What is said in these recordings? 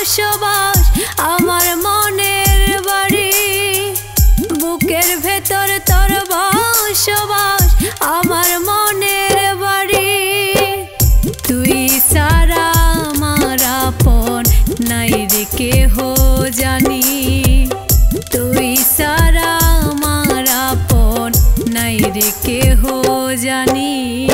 বসবাস আমার মনের বাড়ি বুকের ভেতর তোর বসবাস আমার মনের বাড়ি তুই সারা আমার আপন নাই রে কেহ জানি তুই সারা আমার আপন নাই রে কেহ জানি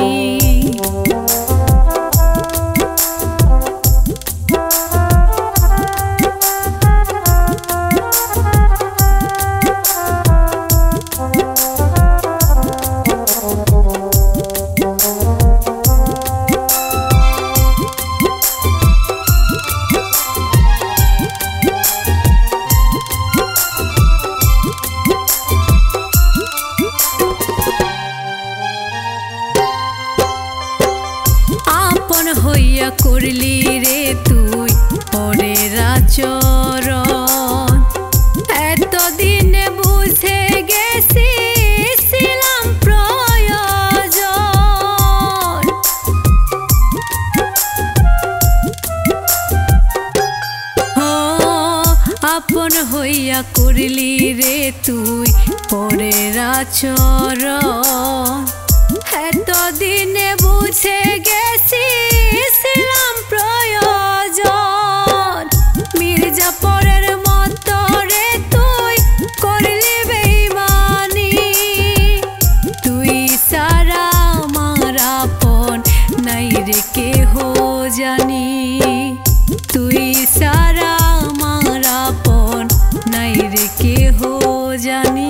হইয়া করলি রে তুই পরের আচরণ এতদিনে বুঝে গেছি ছিলাম প্রয়োজন আপন হইয়া করলি রে তুই পরের আচরণ এতদিনে বুঝে গেছি ছিলাম প্রয়োজন মির্জাপুরের মতো রে তুই করলি বেঈমানি তুই সারা আমার আপন নাই রে কেহ জানি তুই সারা আমার আপন নাই রে কেহ জানি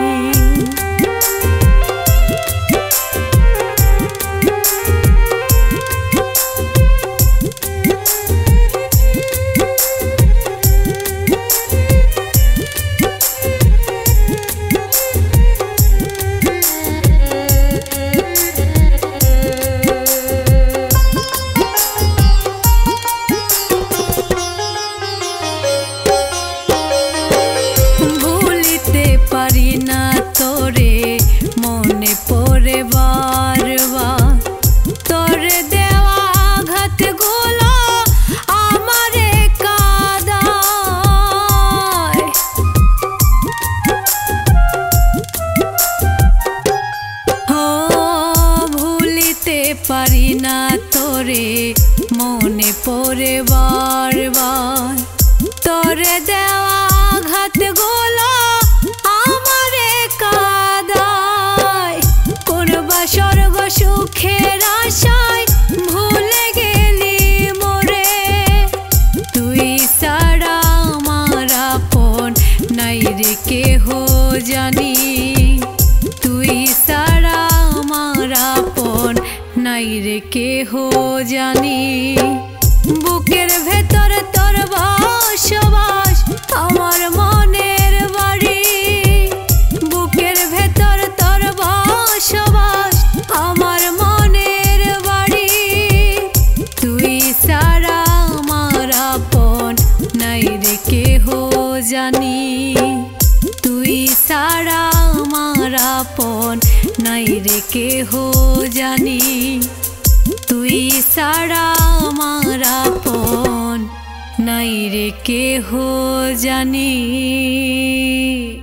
পারি না তোরে মনে পড়ে বারবার তোরে দেওয়া আঘাত গুলো আমারে কাঁদায় কোনবা স্বর্গ সুখের আশায় ভুলে গেলি মোরে তুই সারা আমার আপন নাই রে কেহ জানি তুই সারা আমার আপন নাই রে কেহ জানি বুকের ভেতর তোর বসবাস আমার মনের বাড়ি বুকের ভেতর তোর বসবাস আমার মনের বাড়ি তুই সারা আমার আপন নাই রে কেহ জানি তুই সারা আমার আপন নাই রে কেহ জানি তুই সারা আমার আপন নাই রে কেহ জানি।